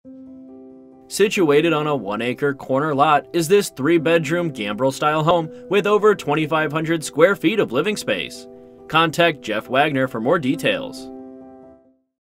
Situated on a 1-acre corner lot is this 3-bedroom Gambrel-style home with over 2,500 square feet of living space. Contact Jeff Wagner for more details.